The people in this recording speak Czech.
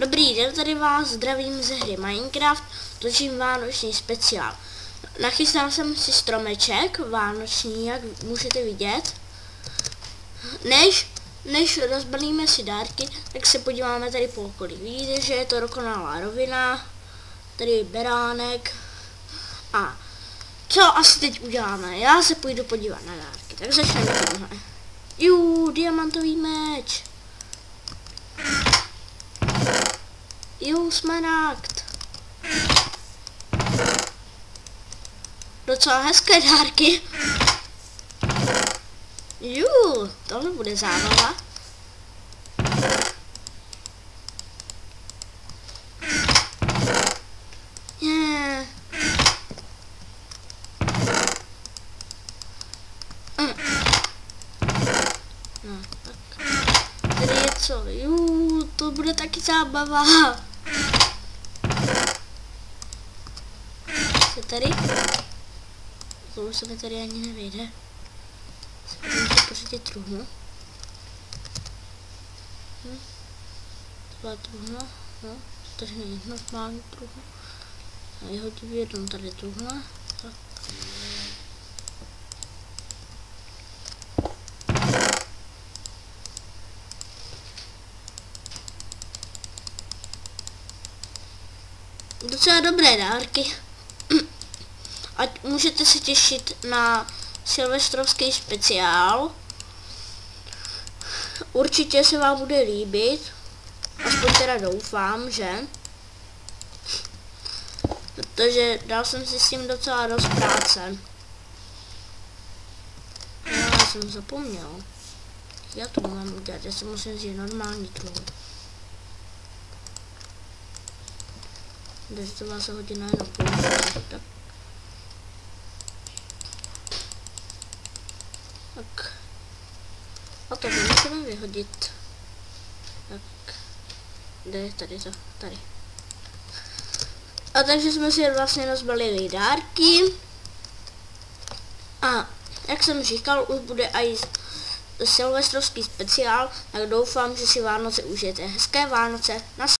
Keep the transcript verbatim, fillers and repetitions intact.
Dobrý den, tady vás zdravím ze hry Minecraft, točím vánoční speciál. Nachystal jsem si stromeček vánoční, jak můžete vidět. Než, než rozbalíme si dárky, tak se podíváme tady po okolí. Vidíte, že je to dokonalá rovina, tady beránek. A co asi teď uděláme? Já se půjdu podívat na dárky, tak začneme tímhle. Jú, diamantový meč. Jú, smaragd. Docela hezké dárky. Jú, tohle bude zábava. Yeah. Mm. No, tak. Tady je co? Jú, to bude taky zábava. Co tady? To už se mi tady ani nevyjde. Musím pořídit truhnu. Hm. To byla truhna. No, to není normální truhna. A jeho tím jednou tady truhna. Tak. Docela dobré dárky. Ať můžete se těšit na silvestrovský speciál. Určitě se vám bude líbit. Aspoň teda doufám, že? Protože dal jsem si s tím docela dost práce. Já jsem zapomněl. Já to mám udělat, já si musím vzít normální truhu. Takže to vás se hodí na jednu půl. Tak. Tak. A to můžeme vyhodit. Tak. Kde je tady to? Tady. A takže jsme si vlastně rozbalili dárky. A jak jsem říkal, už bude i silvestrovský speciál, tak doufám, že si Vánoce užijete. Hezké Vánoce. Na